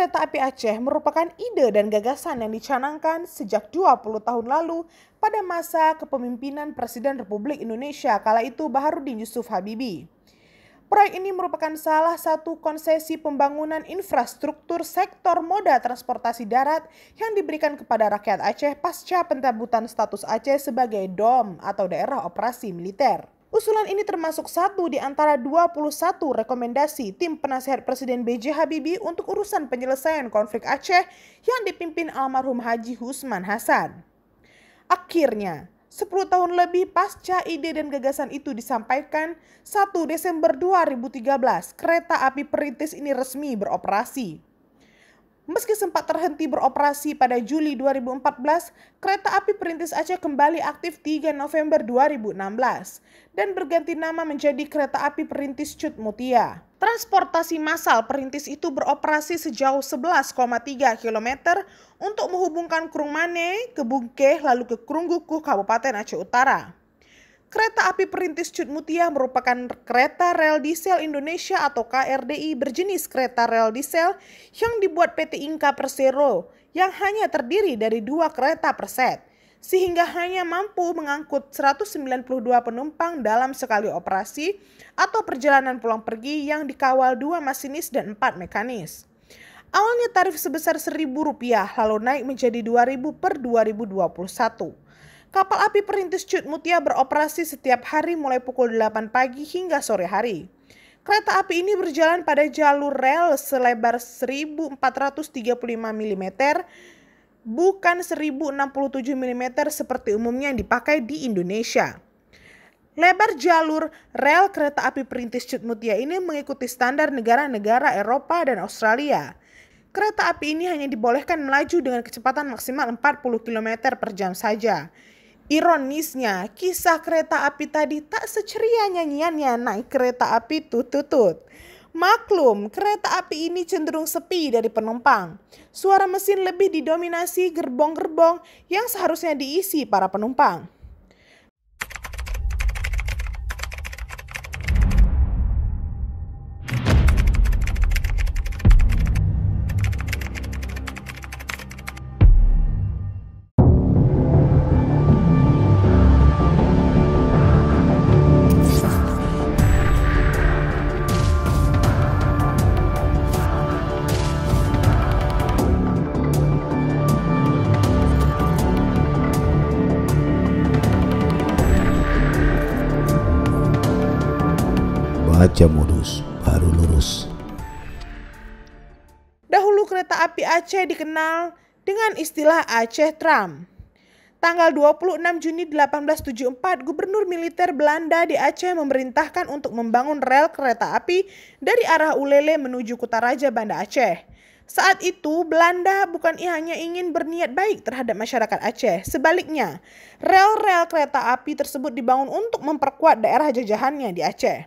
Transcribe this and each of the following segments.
Kereta Api Aceh merupakan ide dan gagasan yang dicanangkan sejak 20 tahun lalu pada masa kepemimpinan Presiden Republik Indonesia kala itu Baharudin Yusuf Habibie. Proyek ini merupakan salah satu konsesi pembangunan infrastruktur sektor moda transportasi darat yang diberikan kepada rakyat Aceh pasca pencabutan status Aceh sebagai DOM atau Daerah Operasi Militer. Usulan ini termasuk satu di antara 21 rekomendasi tim penasehat Presiden B.J. Habibie untuk urusan penyelesaian konflik Aceh yang dipimpin almarhum Haji Husman Hasan. Akhirnya, 10 tahun lebih pasca ide dan gagasan itu disampaikan, 1 Desember 2013, kereta api perintis ini resmi beroperasi. Meski sempat terhenti beroperasi pada Juli 2014, kereta api perintis Aceh kembali aktif 3 November 2016 dan berganti nama menjadi kereta api perintis Cut Mutia. Transportasi massal perintis itu beroperasi sejauh 11,3 km untuk menghubungkan Krung Mane ke Bungkeh lalu ke Krunggukuh, Kabupaten Aceh Utara. Kereta api perintis Cut Mutia merupakan kereta rel diesel Indonesia atau KRDI berjenis kereta rel diesel yang dibuat PT Inka Persero yang hanya terdiri dari 2 kereta per set, sehingga hanya mampu mengangkut 192 penumpang dalam sekali operasi atau perjalanan pulang pergi yang dikawal 2 masinis dan 4 mekanis. Awalnya tarif sebesar Rp1.000 lalu naik menjadi Rp2.000 per 2021. Kapal api perintis Cut Mutia beroperasi setiap hari mulai pukul 8 pagi hingga sore hari. Kereta api ini berjalan pada jalur rel selebar 1435 mm, bukan 1067 mm seperti umumnya yang dipakai di Indonesia. Lebar jalur rel kereta api perintis Cut Mutia ini mengikuti standar negara-negara Eropa dan Australia. Kereta api ini hanya dibolehkan melaju dengan kecepatan maksimal 40 km per jam saja. Ironisnya, kisah kereta api tadi tak seceria nyanyiannya naik kereta api tut-tut. Maklum, kereta api ini cenderung sepi dari penumpang. Suara mesin lebih didominasi gerbong-gerbong yang seharusnya diisi para penumpang. Baca modus baru lurus. Dahulu kereta api Aceh dikenal dengan istilah Aceh Tram. Tanggal 26 Juni 1874, Gubernur Militer Belanda di Aceh memerintahkan untuk membangun rel kereta api dari arah Ulele menuju Kutaraja, Banda Aceh. Saat itu, Belanda bukan hanya ingin berniat baik terhadap masyarakat Aceh. Sebaliknya, rel-rel kereta api tersebut dibangun untuk memperkuat daerah jajahannya di Aceh.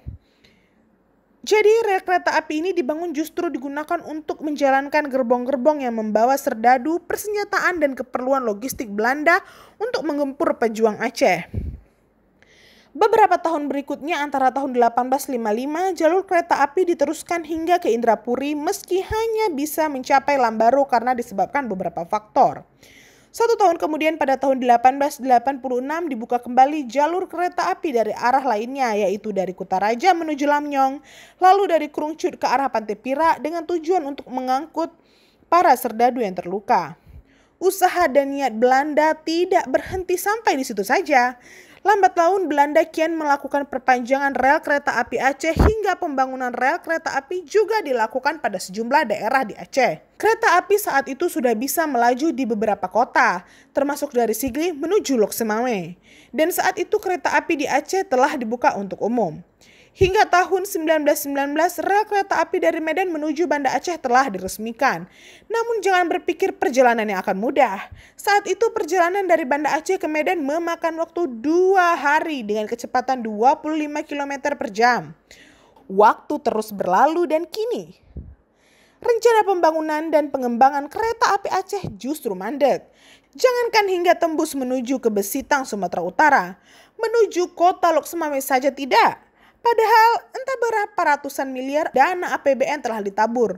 Jadi rel kereta api ini dibangun justru digunakan untuk menjalankan gerbong-gerbong yang membawa serdadu, persenjataan dan keperluan logistik Belanda untuk menggempur pejuang Aceh. Beberapa tahun berikutnya antara tahun 1855 jalur kereta api diteruskan hingga ke Indrapuri meski hanya bisa mencapai Lambaro karena disebabkan beberapa faktor. 1 tahun kemudian pada tahun 1886 dibuka kembali jalur kereta api dari arah lainnya yaitu dari Kutaraja menuju Lamnyong, lalu dari Krungcut ke arah Pantai Pirak dengan tujuan untuk mengangkut para serdadu yang terluka. Usaha dan niat Belanda tidak berhenti sampai di situ saja. Lambat laun Belanda kian melakukan perpanjangan rel kereta api Aceh hingga pembangunan rel kereta api juga dilakukan pada sejumlah daerah di Aceh. Kereta api saat itu sudah bisa melaju di beberapa kota, termasuk dari Sigli menuju Lok Semawe. Dan saat itu kereta api di Aceh telah dibuka untuk umum. Hingga tahun 1919, rel kereta api dari Medan menuju Banda Aceh telah diresmikan. Namun jangan berpikir perjalanan yang akan mudah. Saat itu perjalanan dari Banda Aceh ke Medan memakan waktu 2 hari dengan kecepatan 25 km per jam. Waktu terus berlalu dan kini rencana pembangunan dan pengembangan kereta api Aceh justru mandek. Jangankan hingga tembus menuju ke Besitang, Sumatera Utara, menuju kota Lok Semawe saja tidak. Padahal entah berapa ratusan miliar dana APBN telah ditabur.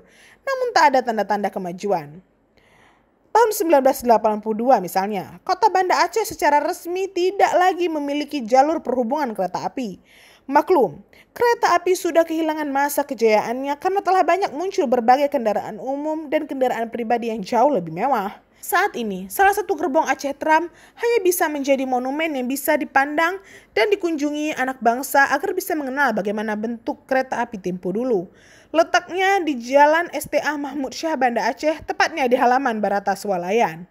namun tak ada tanda-tanda kemajuan. Tahun 1982 misalnya, kota Banda Aceh secara resmi tidak lagi memiliki jalur perhubungan kereta api. Maklum, kereta api sudah kehilangan masa kejayaannya karena telah banyak muncul berbagai kendaraan umum dan kendaraan pribadi yang jauh lebih mewah. Saat ini, salah satu gerbong Aceh Tram hanya bisa menjadi monumen yang bisa dipandang dan dikunjungi anak bangsa agar bisa mengenal bagaimana bentuk kereta api tempo dulu. Letaknya di Jalan STA Mahmud Syah Banda Aceh, tepatnya di halaman Barata Swalayan.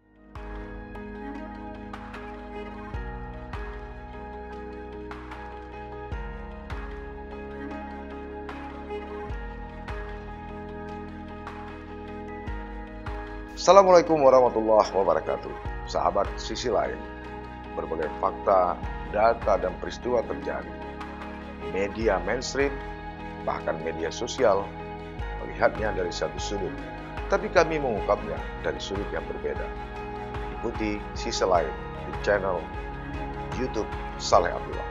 Assalamualaikum warahmatullahi wabarakatuh. Sahabat Sisi Lain, berbagai fakta, data, dan peristiwa terjadi. Media mainstream, bahkan media sosial, melihatnya dari satu sudut, tapi kami mengungkapnya dari sudut yang berbeda. Ikuti Sisi Lain di channel YouTube Saleh Abdullah.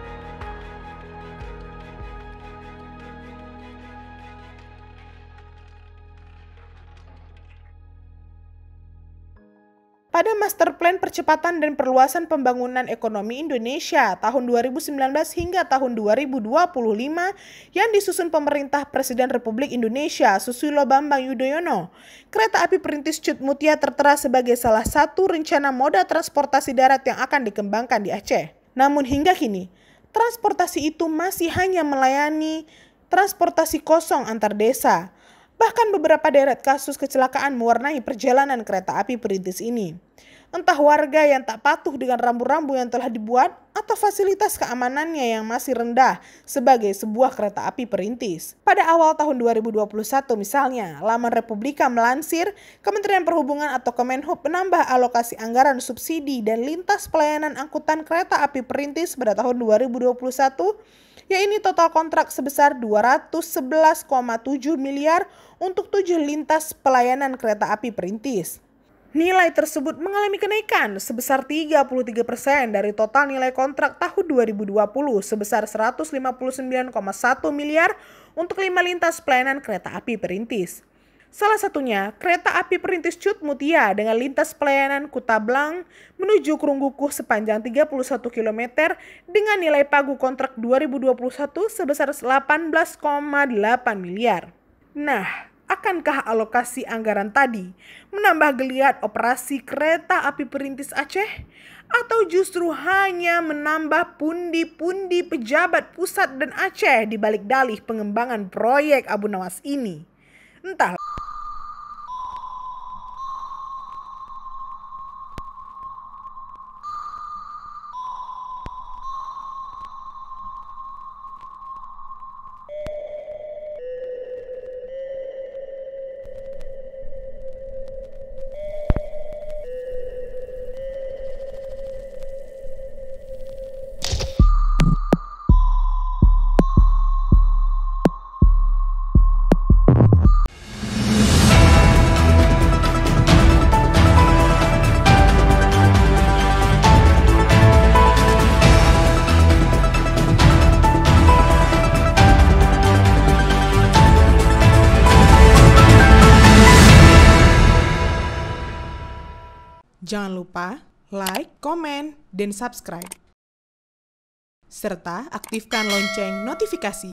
Pada Master Plan Percepatan dan Perluasan Pembangunan Ekonomi Indonesia tahun 2019 hingga tahun 2025 yang disusun pemerintah Presiden Republik Indonesia Susilo Bambang Yudhoyono, kereta api perintis Cut Mutia tertera sebagai salah satu rencana moda transportasi darat yang akan dikembangkan di Aceh. Namun hingga kini, transportasi itu masih hanya melayani transportasi kosong antar desa. Bahkan beberapa deret kasus kecelakaan mewarnai perjalanan kereta api perintis ini. Entah warga yang tak patuh dengan rambu-rambu yang telah dibuat atau fasilitas keamanannya yang masih rendah sebagai sebuah kereta api perintis. Pada awal tahun 2021 misalnya, laman Republika melansir Kementerian Perhubungan atau Kemenhub menambah alokasi anggaran subsidi dan lintas pelayanan angkutan kereta api perintis pada tahun 2021, yaitu total kontrak sebesar 211,7 miliar untuk 7 lintas pelayanan kereta api perintis. Nilai tersebut mengalami kenaikan sebesar 33% dari total nilai kontrak tahun 2020 sebesar 159,1 miliar untuk 5 lintas pelayanan kereta api perintis. Salah satunya kereta api perintis Cut Mutia dengan lintas pelayanan Kutablang menuju Krunggukuh sepanjang 31 km dengan nilai pagu kontrak 2021 sebesar 18,8 miliar. Nah, akankah alokasi anggaran tadi menambah geliat operasi kereta api perintis Aceh? Atau justru hanya menambah pundi-pundi pejabat pusat dan Aceh di balik dalih pengembangan proyek Abu Nawas ini? Entah. Jangan lupa like, komen, dan subscribe. Serta aktifkan lonceng notifikasi.